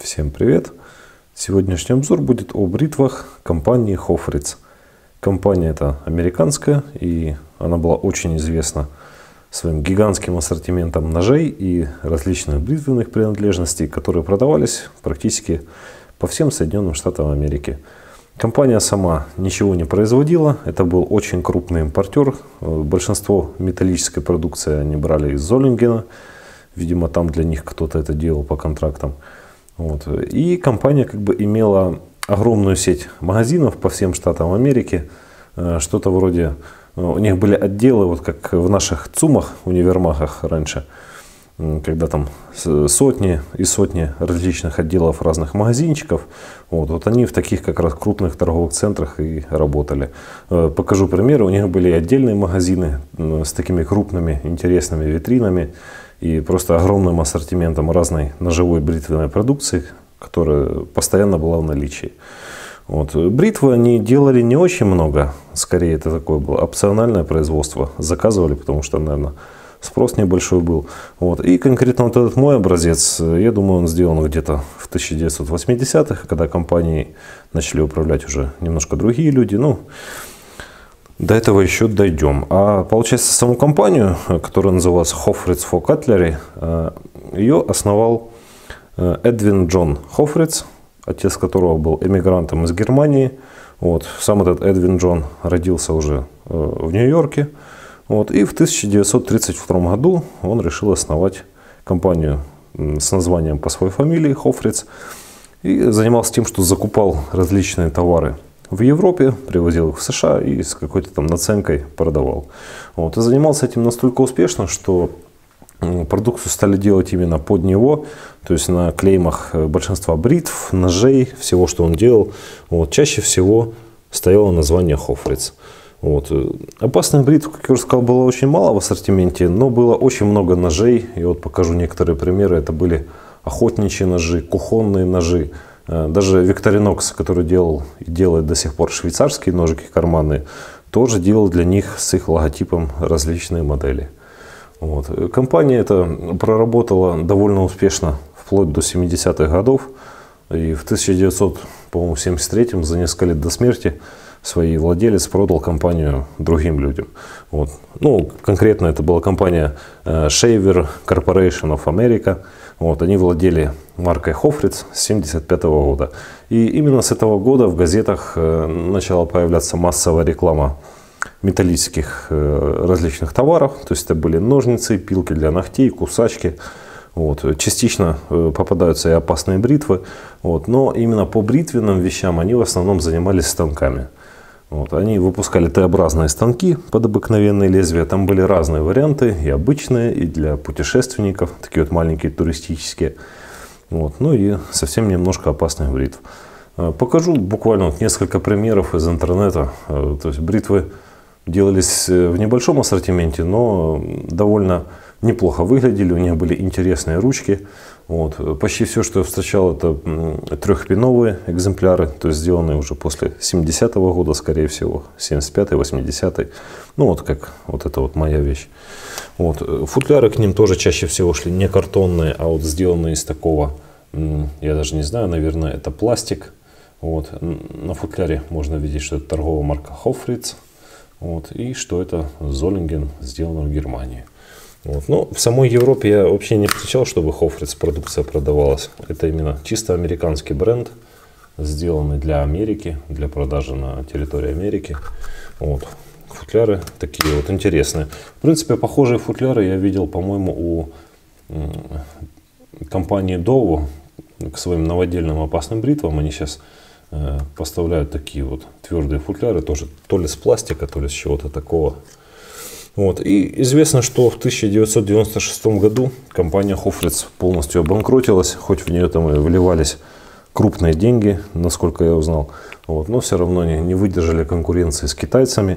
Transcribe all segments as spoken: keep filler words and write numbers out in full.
Всем привет! Сегодняшний обзор будет о бритвах компании Hofritz. Компания эта американская, и она была очень известна своим гигантским ассортиментом ножей и различных бритвенных принадлежностей, которые продавались практически по всем Соединенным Штатам Америки. Компания сама ничего не производила, это был очень крупный импортер. Большинство металлической продукции они брали из Золлингена, видимо, там для них кто-то это делал по контрактам. Вот. И компания как бы имела огромную сеть магазинов по всем штатам Америки. Что-то вроде... У них были отделы, вот как в наших ЦУМах, универмагах раньше, когда там сотни и сотни различных отделов разных магазинчиков. Вот, вот они в таких как раз крупных торговых центрах и работали. Покажу примеры. У них были отдельные магазины с такими крупными интересными витринами и просто огромным ассортиментом разной ножевой бритвенной продукции, которая постоянно была в наличии. Вот. Бритвы они делали не очень много, скорее это такое было опциональное производство, заказывали, потому что, наверное, спрос небольшой был. Вот. И конкретно вот этот мой образец, я думаю, он сделан где-то в тысяча девятьсот восьмидесятых, когда компанией начали управлять уже немножко другие люди. Ну, до этого еще дойдем. А получается, саму компанию, которая называлась Hofritz for Cutlery, ее основал Эдвин Джон Hofritz, отец которого был эмигрантом из Германии. Вот. Сам этот Эдвин Джон родился уже в Нью-Йорке. Вот. И в тысяча девятьсот тридцать втором году он решил основать компанию с названием по своей фамилии Hofritz. И занимался тем, что закупал различные товары в Европе, привозил их в США и с какой-то там наценкой продавал. Вот. И занимался этим настолько успешно, что продукцию стали делать именно под него, то есть на клеймах большинства бритв, ножей, всего, что он делал. Вот. Чаще всего стояло название Hofritz. Вот. Опасных бритв, как я уже сказал, было очень мало в ассортименте, но было очень много ножей. И вот покажу некоторые примеры. Это были охотничьи ножи, кухонные ножи. Даже Victorinox, который делал и делает до сих пор швейцарские ножики карманные, тоже делал для них с их логотипом различные модели. Вот. Компания эта проработала довольно успешно вплоть до семидесятых годов. И в тысяча девятьсот семьдесят третьем, за несколько лет до смерти, свой владелец продал компанию другим людям. Вот. Ну, конкретно это была компания Shaver Corporation of America. Вот. Они владели маркой Hofritz с семьдесят пятого года. И именно с этого года в газетах начала появляться массовая реклама металлических различных товаров. То есть это были ножницы, пилки для ногтей, кусачки. Вот. Частично попадаются и опасные бритвы. Вот. Но именно по бритвенным вещам они в основном занимались станками. Вот. Они выпускали Т-образные станки под обыкновенные лезвия. Там были разные варианты, и обычные, и для путешественников, такие вот маленькие туристические. Вот. Ну и совсем немножко опасных бритв. Покажу буквально вот несколько примеров из интернета. То есть бритвы делались в небольшом ассортименте, но довольно неплохо выглядели. У них были интересные ручки. Вот. Почти все, что я встречал, это трехпиновые экземпляры, то есть сделанные уже после семидесятого года, скорее всего, семьдесят пятый, восьмидесятый. Ну вот как вот это вот моя вещь. Вот. Футляры к ним тоже чаще всего шли не картонные, а вот сделанные из такого, я даже не знаю, наверное, это пластик. Вот. На футляре можно видеть, что это торговая марка Hofritz. Вот. И что это Золлинген, сделано в Германии. Вот. Но в самой Европе я вообще не встречал, чтобы Hofritz продукция продавалась. Это именно чисто американский бренд, сделанный для Америки, для продажи на территории Америки. Вот. Футляры такие вот интересные. В принципе, похожие футляры я видел, по-моему, у компании Dovo к своим новодельным опасным бритвам. Они сейчас э, поставляют такие вот твердые футляры, тоже то ли с пластика, то ли с чего-то такого. Вот. И известно, что в тысяча девятьсот девяносто шестом году компания Hofritz полностью обанкротилась, хоть в нее там и вливались крупные деньги, насколько я узнал. Вот. Но все равно они не выдержали конкуренции с китайцами.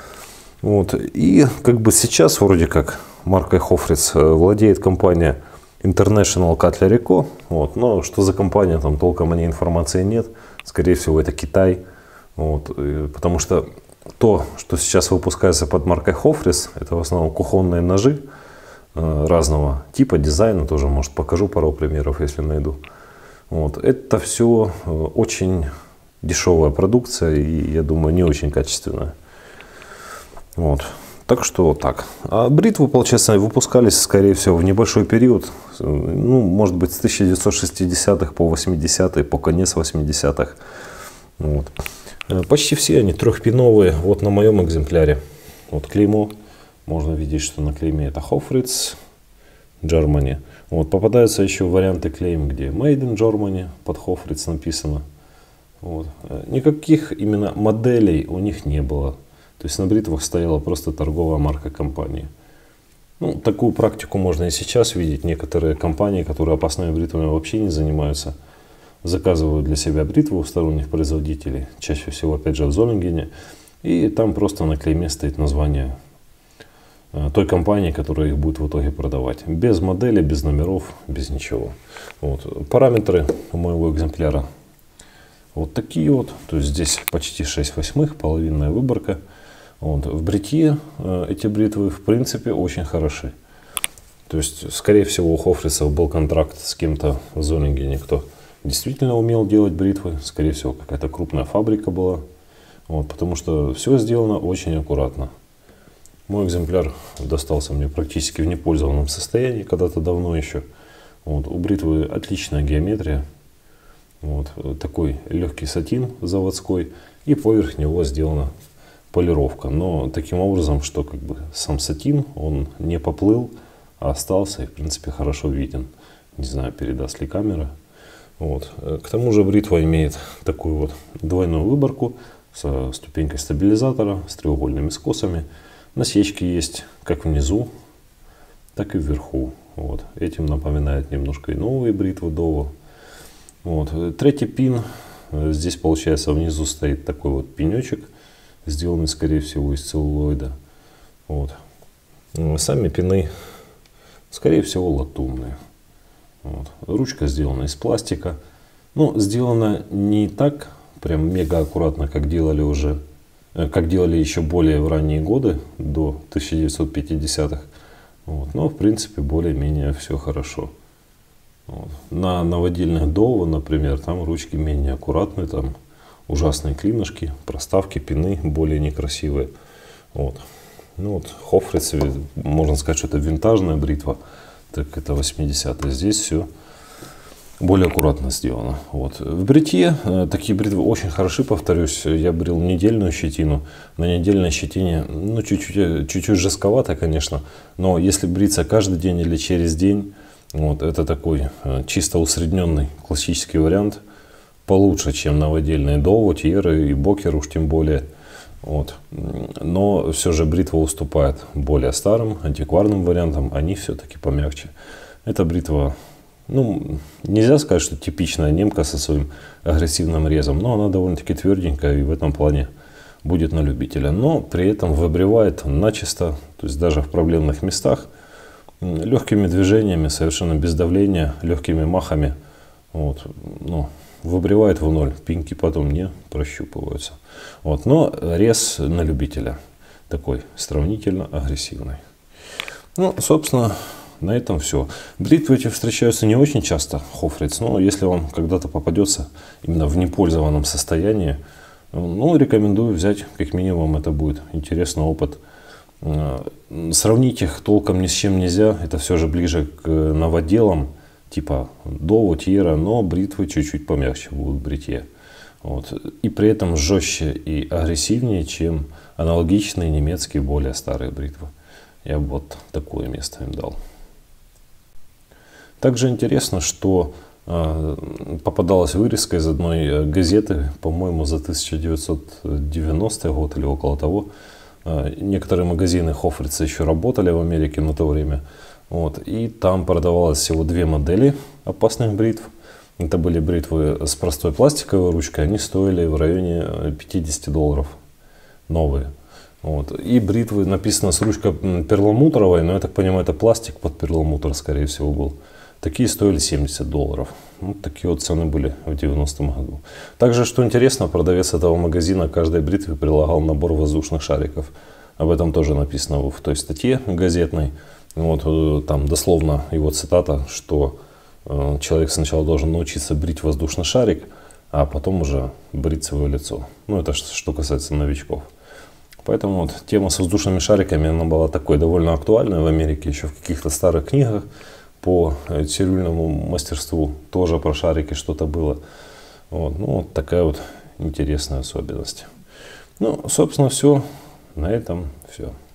Вот. И как бы сейчас вроде как маркой Hofritz владеет компания International Cutlery Co. Вот. Но что за компания, там толком о ней информации нет. Скорее всего, это Китай. Вот. Потому что то, что сейчас выпускается под маркой Hofritz, это в основном кухонные ножи разного типа, дизайна. Тоже, может, покажу пару примеров, если найду. Вот. Это все очень дешевая продукция и, я думаю, не очень качественная. Вот. Так что так. А бритвы, получается, выпускались, скорее всего, в небольшой период. Ну, может быть, с тысяча девятьсот шестидесятых по восьмидесятые, по конец восьмидесятых. Вот. Почти все они трехпиновые. Вот на моем экземпляре. Вот клеймо. Можно видеть, что на клейме это Hofritz Germany. Вот. Попадаются еще варианты клейм, где Made in Germany под Hofritz написано. Вот. Никаких именно моделей у них не было. То есть на бритвах стояла просто торговая марка компании. Ну, такую практику можно и сейчас видеть. Некоторые компании, которые опасными бритвами вообще не занимаются, заказывают для себя бритвы у сторонних производителей. Чаще всего, опять же, в Золингене. И там просто на клейме стоит название той компании, которая их будет в итоге продавать. Без модели, без номеров, без ничего. Вот. Параметры у моего экземпляра вот такие вот. То есть здесь почти шесть восьмых, половинная выборка. Вот. В бритье э, эти бритвы в принципе очень хороши. То есть, скорее всего, у Хофрицев был контракт с кем-то в Золингене, кто действительно умел делать бритвы. Скорее всего, какая-то крупная фабрика была. Вот, потому что все сделано очень аккуратно. Мой экземпляр достался мне практически в непользованном состоянии, когда-то давно еще. Вот, у бритвы отличная геометрия. Вот, такой легкий сатин заводской. И поверх него сделана полировка. Но таким образом, что как бы сам сатин, он не поплыл, а остался и в принципе хорошо виден. Не знаю, передаст ли камера. Вот. К тому же бритва имеет такую вот двойную выборку со ступенькой стабилизатора, с треугольными скосами. Насечки есть как внизу, так и вверху. Вот. Этим напоминает немножко и новые бритвы Dovo. Вот. Третий пин. Здесь получается внизу стоит такой вот пенечек, сделанный скорее всего из целлулоида. Вот. Сами пины скорее всего латунные. Вот. Ручка сделана из пластика. Ну, сделана не так прям мега аккуратно, как делали уже, как делали еще более в ранние годы, до тысяча девятьсот пятидесятых. Вот. Но в принципе более-менее все хорошо. Вот. На новодельных Dovo, например, там ручки менее аккуратные, там ужасные клинышки, проставки, пины более некрасивые. Вот. Ну вот Hofritz, можно сказать, что это винтажная бритва, так это восьмидесятые. Здесь все более аккуратно сделано. Вот. В бритье э, такие бритвы очень хороши, повторюсь. Я брил недельную щетину. На недельной щетине, ну, чуть-чуть, чуть-чуть жестковато, конечно. Но если бриться каждый день или через день, вот, это такой э, чисто усредненный классический вариант. Получше, чем новодельные Dovo, Тьеры и Бокер уж тем более. Вот. Но все же бритва уступает более старым, антикварным вариантам. Они все-таки помягче. Эта бритва, ну, нельзя сказать, что типичная немка со своим агрессивным резом. Но она довольно-таки тверденькая и в этом плане будет на любителя. Но при этом выбривает начисто, то есть даже в проблемных местах, легкими движениями, совершенно без давления, легкими махами. Вот, ну, выбривает в ноль, пеньки потом не прощупываются. Вот, но рез на любителя такой сравнительно агрессивный. Ну, собственно, на этом все. Бритвы эти встречаются не очень часто, Hofritz, но если вам когда-то попадется именно в непользованном состоянии, ну, рекомендую взять, как минимум, это будет интересный опыт. Сравнить их толком ни с чем нельзя, это все же ближе к новоделам, типа Dovo, Тьера, но бритвы чуть-чуть помягче будут в бритье. Вот. И при этом жестче и агрессивнее, чем аналогичные немецкие более старые бритвы. Я бы вот такое место им дал. Также интересно, что э, попадалась вырезка из одной газеты, по-моему, за тысяча девятьсот девяностый год или около того. Э, некоторые магазины Hofritz еще работали в Америке на то время. Вот, и там продавалось всего две модели опасных бритв. Это были бритвы с простой пластиковой ручкой. Они стоили в районе пятидесяти долларов. Новые. Вот. И бритвы написано с ручкой перламутровой. Но я так понимаю, это пластик под перламутр, скорее всего, был. Такие стоили семьдесят долларов. Вот такие вот цены были в девяностом году. Также, что интересно, продавец этого магазина каждой бритве прилагал набор воздушных шариков. Об этом тоже написано в той статье газетной. Вот, там дословно его цитата, что человек сначала должен научиться брить воздушный шарик, а потом уже брить свое лицо. Ну, это что касается новичков. Поэтому вот тема с воздушными шариками, она была такой довольно актуальной в Америке, еще в каких-то старых книгах по цирюльному мастерству тоже про шарики что-то было. Вот. Ну, вот такая вот интересная особенность. Ну, собственно, все. На этом все.